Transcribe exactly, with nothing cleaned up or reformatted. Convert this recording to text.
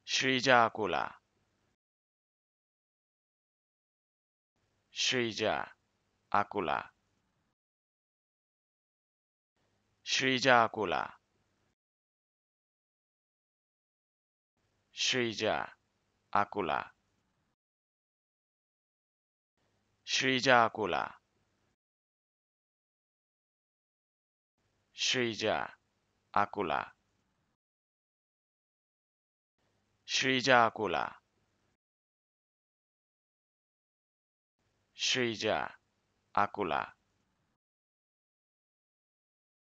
Sreeja Akula. Sreeja Akula. Sreeja Akula. Sreeja Akula. Sreeja Akula. Sreeja Akula. Sreeja Akula. Sreeja Akula.